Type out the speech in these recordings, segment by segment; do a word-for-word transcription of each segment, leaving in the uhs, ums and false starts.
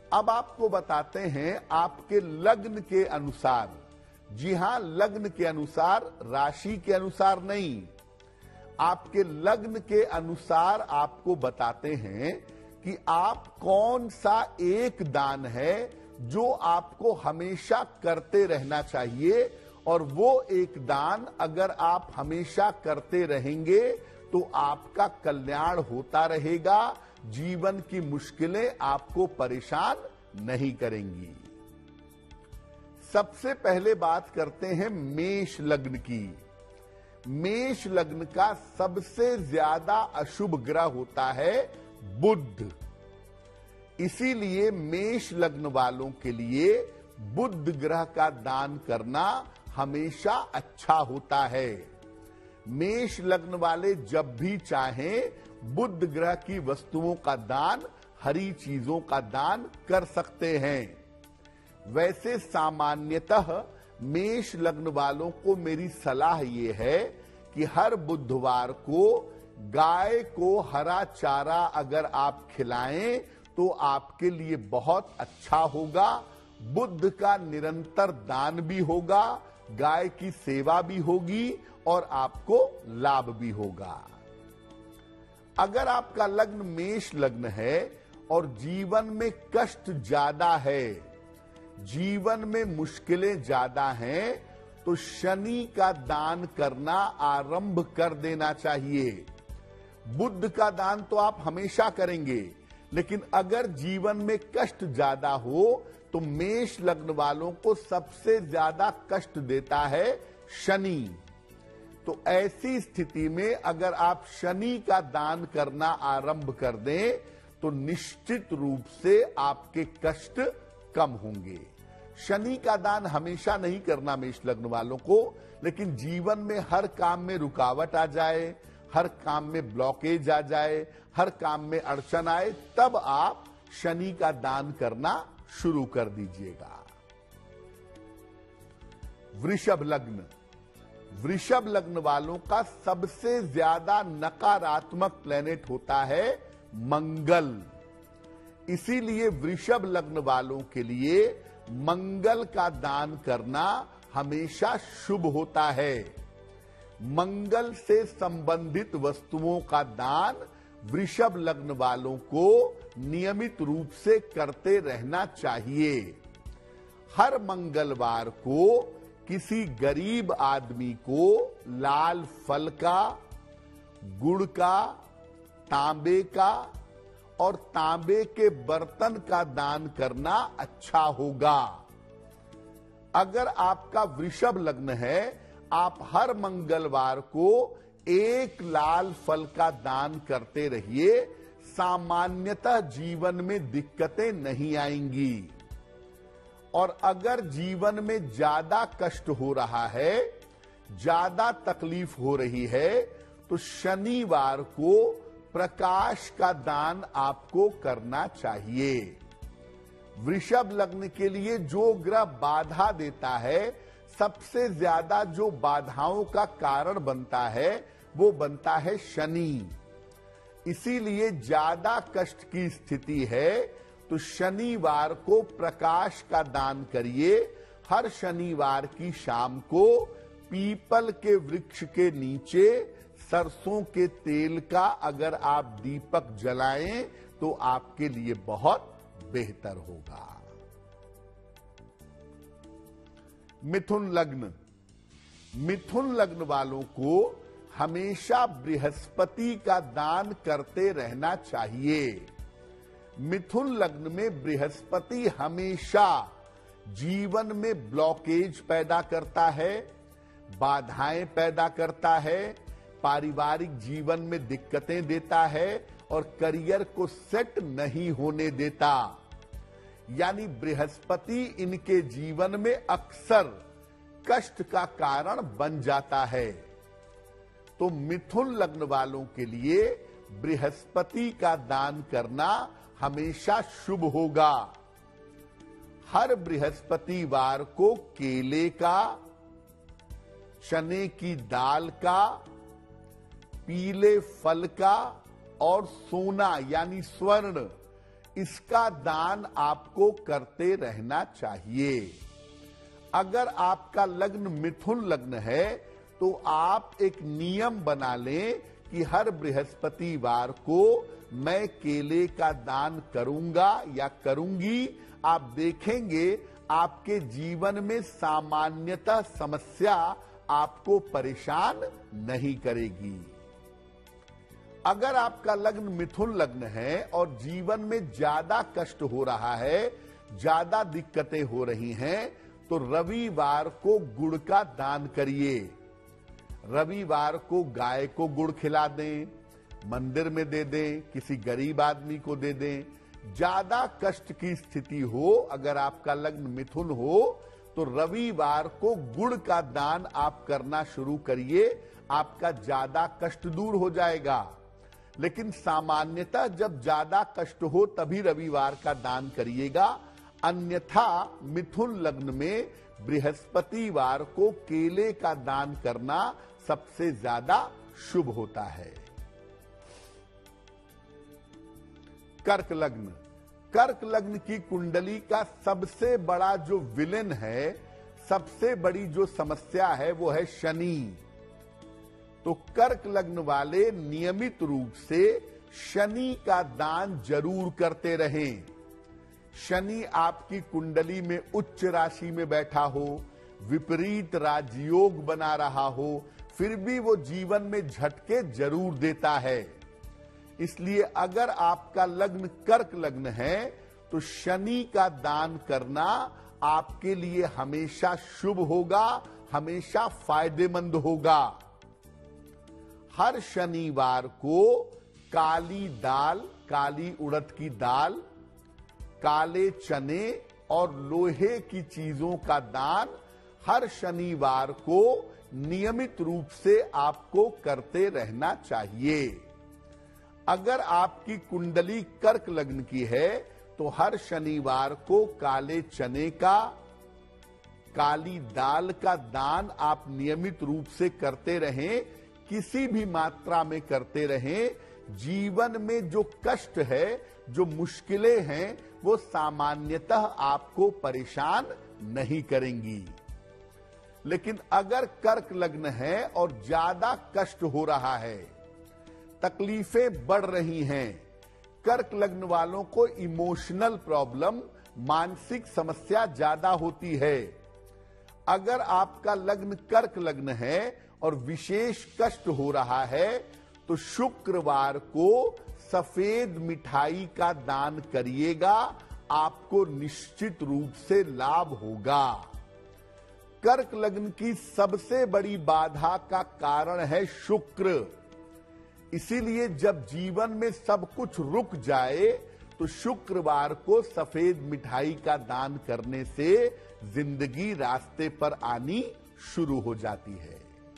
अब आपको बताते हैं आपके लग्न के अनुसार, जी हां, लग्न के अनुसार, राशि के अनुसार नहीं, आपके लग्न के अनुसार आपको बताते हैं कि आप कौन सा एक दान है जो आपको हमेशा करते रहना चाहिए, और वो एक दान अगर आप हमेशा करते रहेंगे तो आपका कल्याण होता रहेगा, जीवन की मुश्किलें आपको परेशान नहीं करेंगी। सबसे पहले बात करते हैं मेष लग्न की। मेष लग्न का सबसे ज्यादा अशुभ ग्रह होता है बुध। इसीलिए मेष लग्न वालों के लिए बुध ग्रह का दान करना हमेशा अच्छा होता है। मेष लग्न वाले जब भी चाहें बुध ग्रह की वस्तुओं का दान, हरी चीजों का दान कर सकते हैं। वैसे सामान्यतः मेष लग्न वालों को मेरी सलाह ये है कि हर बुधवार को गाय को हरा चारा अगर आप खिलाएं तो आपके लिए बहुत अच्छा होगा। बुध का निरंतर दान भी होगा, गाय की सेवा भी होगी और आपको लाभ भी होगा। अगर आपका लग्न मेष लग्न है और जीवन में कष्ट ज्यादा है, जीवन में मुश्किलें ज्यादा हैं, तो शनि का दान करना आरंभ कर देना चाहिए। बुध का दान तो आप हमेशा करेंगे, लेकिन अगर जीवन में कष्ट ज्यादा हो तो मेष लग्न वालों को सबसे ज्यादा कष्ट देता है शनि। तो ऐसी स्थिति में अगर आप शनि का दान करना आरंभ कर दें तो निश्चित रूप से आपके कष्ट कम होंगे। शनि का दान हमेशा नहीं करना मेष लग्न वालों को, लेकिन जीवन में हर काम में रुकावट आ जाए, हर काम में ब्लॉकेज आ जाए, हर काम में अड़चन आए, तब आप शनि का दान करना शुरू कर दीजिएगा। वृषभ लग्न। वृषभ लग्न वालों का सबसे ज्यादा नकारात्मक प्लेनेट होता है मंगल। इसीलिए वृषभ लग्न वालों के लिए मंगल का दान करना हमेशा शुभ होता है। मंगल से संबंधित वस्तुओं का दान वृषभ लग्न वालों को नियमित रूप से करते रहना चाहिए। हर मंगलवार को किसी गरीब आदमी को लाल फल का, गुड़ का, तांबे का और तांबे के बर्तन का दान करना अच्छा होगा। अगर आपका वृषभ लग्न है, आप हर मंगलवार को एक लाल फल का दान करते रहिए, सामान्यतः जीवन में दिक्कतें नहीं आएंगी। और अगर जीवन में ज्यादा कष्ट हो रहा है, ज्यादा तकलीफ हो रही है, तो शनिवार को प्रकाश का दान आपको करना चाहिए। वृषभ लग्न के लिए जो ग्रह बाधा देता है, सबसे ज्यादा जो बाधाओं का कारण बनता है, वो बनता है शनि। इसीलिए ज्यादा कष्ट की स्थिति है तो शनिवार को प्रकाश का दान करिए। हर शनिवार की शाम को पीपल के वृक्ष के नीचे सरसों के तेल का अगर आप दीपक जलाएं तो आपके लिए बहुत बेहतर होगा। मिथुन लग्न। मिथुन लग्न वालों को हमेशा बृहस्पति का दान करते रहना चाहिए। मिथुन लग्न में बृहस्पति हमेशा जीवन में ब्लॉकेज पैदा करता है, बाधाएं पैदा करता है, पारिवारिक जीवन में दिक्कतें देता है और करियर को सेट नहीं होने देता। यानी बृहस्पति इनके जीवन में अक्सर कष्ट का कारण बन जाता है। तो मिथुन लग्न वालों के लिए बृहस्पति का दान करना हमेशा शुभ होगा। हर बृहस्पतिवार को केले का, चने की दाल का, पीले फल का और सोना यानी स्वर्ण, इसका दान आपको करते रहना चाहिए। अगर आपका लग्न मिथुन लग्न है तो आप एक नियम बना लें कि हर बृहस्पतिवार को मैं केले का दान करूंगा या करूंगी। आप देखेंगे आपके जीवन में सामान्यतः समस्या आपको परेशान नहीं करेगी। अगर आपका लग्न मिथुन लग्न है और जीवन में ज्यादा कष्ट हो रहा है, ज्यादा दिक्कतें हो रही हैं, तो रविवार को गुड़ का दान करिए। रविवार को गाय को गुड़ खिला दें, मंदिर में दे दें, किसी गरीब आदमी को दे दें। ज्यादा कष्ट की स्थिति हो, अगर आपका लग्न मिथुन हो, तो रविवार को गुड़ का दान आप करना शुरू करिए। आपका ज्यादा कष्ट दूर हो जाएगा। लेकिन सामान्यतः जब ज्यादा कष्ट हो तभी रविवार का दान करिएगा। अन्यथा मिथुन लग्न में बृहस्पतिवार को केले का दान करना सबसे ज्यादा शुभ होता है। कर्क लग्न। कर्क लग्न की कुंडली का सबसे बड़ा जो विलेन है, सबसे बड़ी जो समस्या है, वो है शनि। तो कर्क लग्न वाले नियमित रूप से शनि का दान जरूर करते रहें। शनि आपकी कुंडली में उच्च राशि में बैठा हो, विपरीत राजयोग बना रहा हो, फिर भी वो जीवन में झटके जरूर देता है। इसलिए अगर आपका लग्न कर्क लग्न है तो शनि का दान करना आपके लिए हमेशा शुभ होगा, हमेशा फायदेमंद होगा। हर शनिवार को काली दाल, काली उड़द की दाल, काले चने और लोहे की चीजों का दान हर शनिवार को नियमित रूप से आपको करते रहना चाहिए। अगर आपकी कुंडली कर्क लग्न की है तो हर शनिवार को काले चने का, काली दाल का दान आप नियमित रूप से करते रहें, किसी भी मात्रा में करते रहें। जीवन में जो कष्ट है, जो मुश्किलें हैं, वो सामान्यतः आपको परेशान नहीं करेंगी। लेकिन अगर कर्क लग्न है और ज्यादा कष्ट हो रहा है, तकलीफें बढ़ रही हैं, कर्क लग्न वालों को इमोशनल प्रॉब्लम, मानसिक समस्या ज्यादा होती है। अगर आपका लग्न कर्क लग्न है और विशेष कष्ट हो रहा है तो शुक्रवार को सफेद मिठाई का दान करिएगा, आपको निश्चित रूप से लाभ होगा। कर्क लग्न की सबसे बड़ी बाधा का कारण है शुक्र। इसीलिए जब जीवन में सब कुछ रुक जाए तो शुक्रवार को सफेद मिठाई का दान करने से जिंदगी रास्ते पर आनी शुरू हो जाती है।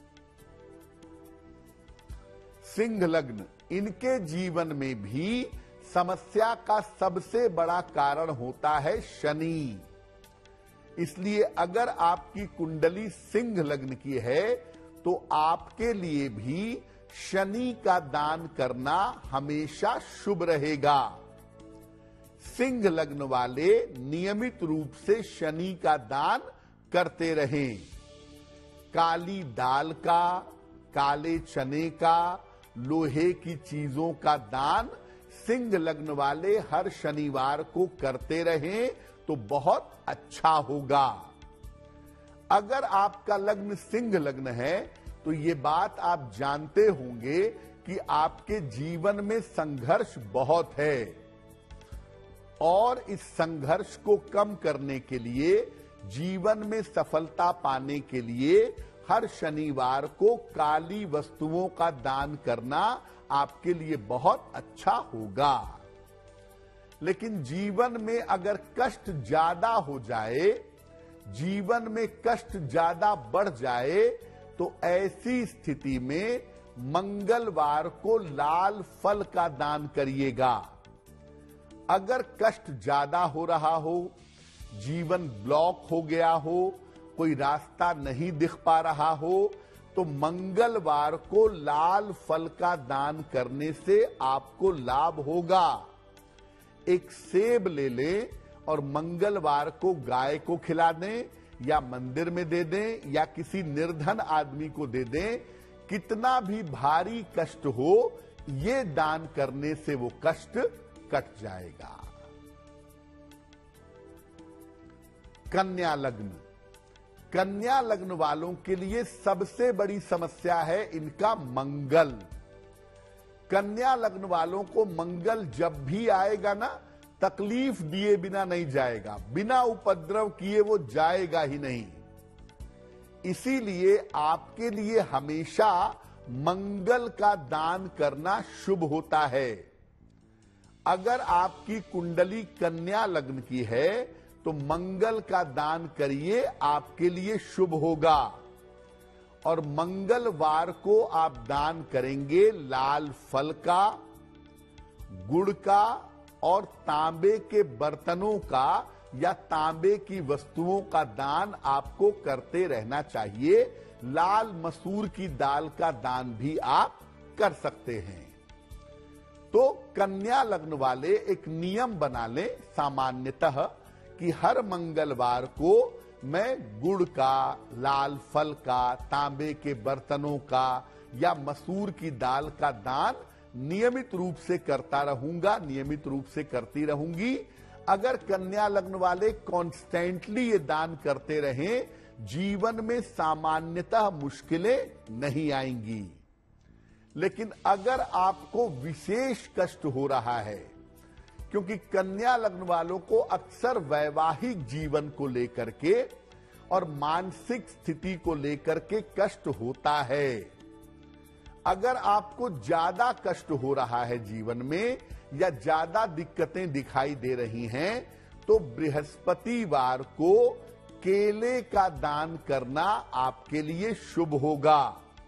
सिंह लग्न, इनके जीवन में भी समस्या का सबसे बड़ा कारण होता है शनि। इसलिए अगर आपकी कुंडली सिंह लग्न की है तो आपके लिए भी शनि का दान करना हमेशा शुभ रहेगा। सिंह लग्न वाले नियमित रूप से शनि का दान करते रहें। काली दाल का, काले चने का, लोहे की चीजों का दान सिंह लग्न वाले हर शनिवार को करते रहें तो बहुत अच्छा होगा। अगर आपका लग्न सिंह लग्न है तो ये बात आप जानते होंगे कि आपके जीवन में संघर्ष बहुत है और इस संघर्ष को कम करने के लिए, जीवन में सफलता पाने के लिए हर शनिवार को काली वस्तुओं का दान करना आपके लिए बहुत अच्छा होगा। लेकिन जीवन में अगर कष्ट ज्यादा हो जाए, जीवन में कष्ट ज्यादा बढ़ जाए, तो ऐसी स्थिति में मंगलवार को लाल फल का दान करिएगा। अगर कष्ट ज्यादा हो रहा हो, जीवन ब्लॉक हो गया हो, कोई रास्ता नहीं दिख पा रहा हो, तो मंगलवार को लाल फल का दान करने से आपको लाभ होगा। एक सेब ले लें और मंगलवार को गाय को खिला दें या मंदिर में दे दें या किसी निर्धन आदमी को दे दें, कितना भी भारी कष्ट हो, ये दान करने से वो कष्ट कट जाएगा। कन्या लग्न, कन्या लग्न वालों के लिए सबसे बड़ी समस्या है इनका मंगल। कन्या लग्न वालों को मंगल जब भी आएगा ना, तकलीफ दिए बिना नहीं जाएगा, बिना उपद्रव किए वो जाएगा ही नहीं। इसीलिए आपके लिए हमेशा मंगल का दान करना शुभ होता है। अगर आपकी कुंडली कन्या लग्न की है तो मंगल का दान करिए, आपके लिए शुभ होगा। और मंगलवार को आप दान करेंगे लाल फल का, गुड़ का और तांबे के बर्तनों का या तांबे की वस्तुओं का दान आपको करते रहना चाहिए। लाल मसूर की दाल का दान भी आप कर सकते हैं। तो कन्या लग्न वाले एक नियम बना लें सामान्यतः कि हर मंगलवार को मैं गुड़ का, लाल फल का, तांबे के बर्तनों का या मसूर की दाल का दान नियमित रूप से करता रहूंगा, नियमित रूप से करती रहूंगी। अगर कन्या लग्न वाले कॉन्स्टेंटली ये दान करते रहें, जीवन में सामान्यतः मुश्किलें नहीं आएंगी। लेकिन अगर आपको विशेष कष्ट हो रहा है, क्योंकि कन्या लग्न वालों को अक्सर वैवाहिक जीवन को लेकर के और मानसिक स्थिति को लेकर के कष्ट होता है। अगर आपको ज्यादा कष्ट हो रहा है जीवन में या ज्यादा दिक्कतें दिखाई दे रही हैं, तो बृहस्पतिवार को केले का दान करना आपके लिए शुभ होगा।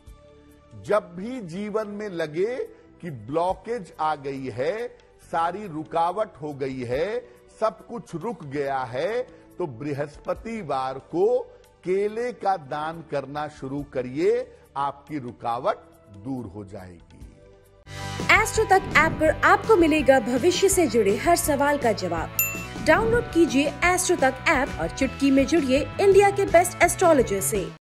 जब भी जीवन में लगे कि ब्लॉकेज आ गई है, सारी रुकावट हो गई है, सब कुछ रुक गया है, तो बृहस्पतिवार को केले का दान करना शुरू करिए, आपकी रुकावट दूर हो जाएगी। एस्ट्रो तक ऐप पर आपको मिलेगा भविष्य से जुड़े हर सवाल का जवाब। डाउनलोड कीजिए एस्ट्रो तक ऐप और चुटकी में जुड़िए इंडिया के बेस्ट एस्ट्रोलॉजर से।